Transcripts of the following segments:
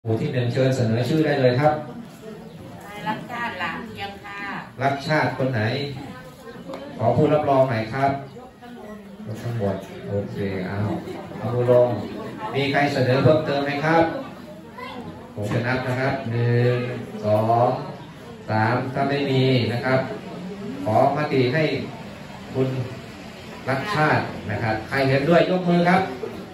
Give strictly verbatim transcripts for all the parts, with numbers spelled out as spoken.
หมู่ที่หนึ่งเชิญเสนอชื่อได้เลยครับรักชาติหลานเพียงค่ะรักชาติคนไหนขอผู้รับรองหน่อยครับทั้งหมดโอเคเอาเอามือลงมีใครเสนอเพิ่มเติมไหมครับผมจะนับนะครับหนึ่งสองสามถ้าไม่มีนะครับขอมติให้คุณรักชาตินะครับใครเห็นด้วยยกมือครับ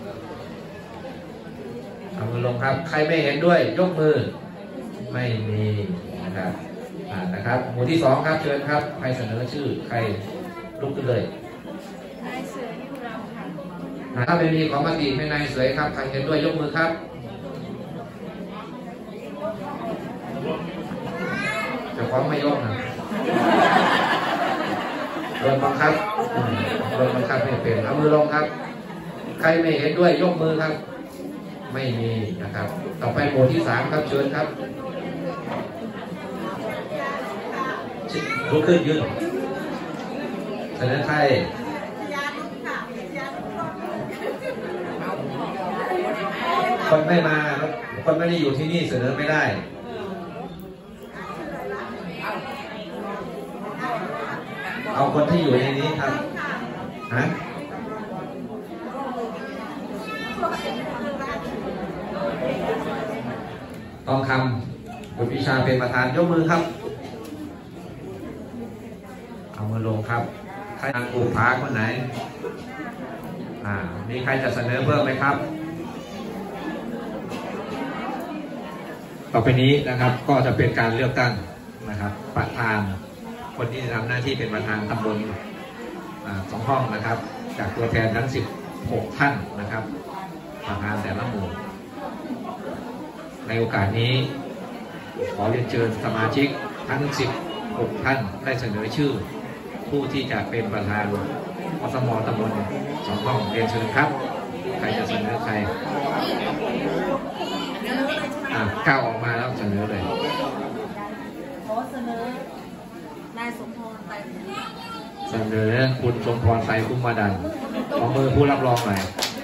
เอามือลงครับใครไม่เห็นด้วยยกมือไม่มีนะครับอ่านะครับหมู่ที่สองครับเชิญครับใครเสนอชื่อใครลุกขึ้นเลยนายเสือที่เราค่ะถ้าไม่มีขอมติไม่นายเสือครับใครเห็นด้วยยกมือครับจะฟ้องไม่ยกนะโดนบังคับโดนบังคับไม่เป็นเอามือลงครับใครไม่เห็นด้วยยกมือครับไม่มีนะครับต่อไปหมู่ที่สามครับเชิญครับลุกขึ้นยืนเสนอใครคนไม่มาคนไม่ได้อยู่ที่นี่เสนอไม่ได้เอาคนที่อยู่ในนี้ครับฮะทองคำบุตรวิชาเป็นประธานยกมือครับเอามือลงครับใครทางปลูกผาคนไหนอ่ามีใครจะเสนอเพิ่มไหมครับต่อไปนี้นะครับก็จะเป็นการเลือกตั้งนะครับประธานคนที่จะทำหน้าที่เป็นประธานตำบลสองห้องนะครับจากตัวแทนทั้งสิบหกท่านนะครับประธานแต่ละหมู่ในโอกาสนี้ขอเรียนเชิญสมาชิกทั้งสิบหกท่านได้เสนอชื่อผู้ที่จะเป็นประธานอสม.ตำบลสองห้องเรียนเชิญครับใครจะเสนอใครอ่าก้าวออกมาแล้วเสนอเลยขอเสนอนายสมพรไตรเสนอคุณสมพรไตรคุ้มมาดันขอมือผู้รับรองหน่อย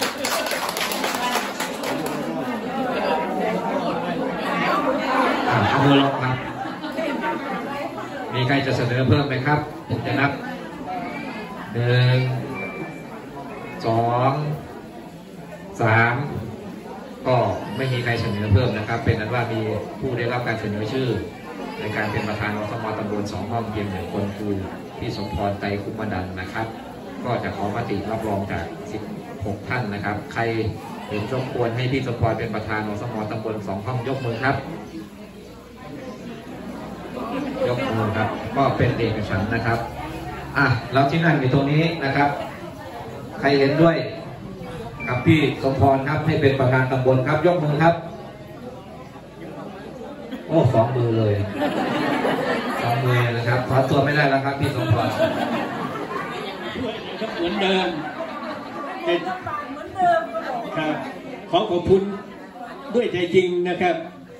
เอามือลงครับมีใครจะเสนอเพิ่มไหมครับผมจะนับหนึ่งสองสามก็ไม่มีใครเสนอเพิ่มนะครับเป็นนั้นว่ามีผู้ได้รับการเสนอชื่อในการเป็นประธานอสม.ตำบลสองห้องเพียงหนึ่งคนคือพี่สมพรไตรคุ้มดันนะครับก็จะขอมติรับรองจากสิบหกท่านนะครับใครเห็นสมควรให้พี่สมพรเป็นประธานอสม.ตำบลสองห้องยกมือครับยกมือครับก็เป็นเอกฉันท์นะครับอ่ะเราที่นั่งอยู่ตรงนี้นะครับใครเห็นด้วยกับพี่สมพรครับให้เป็นประธานตำบลครับยกมือครับโอ้สองมือเลยสองมือนะครับขอตัวไม่ได้แล้วครับพี่สมพรเหมือนเดิมครับขอขอบคุณด้วยใจจริงนะครับ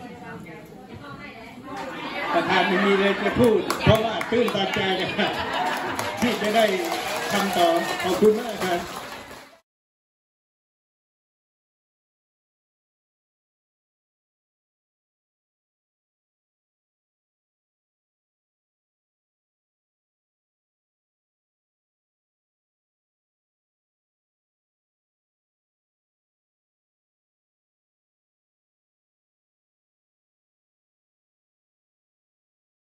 ประธานไม่มีเลยจะพูดเพราะว่าตื้นตันใจนะครับที่จะได้ทำต่อขอบคุณมากครับ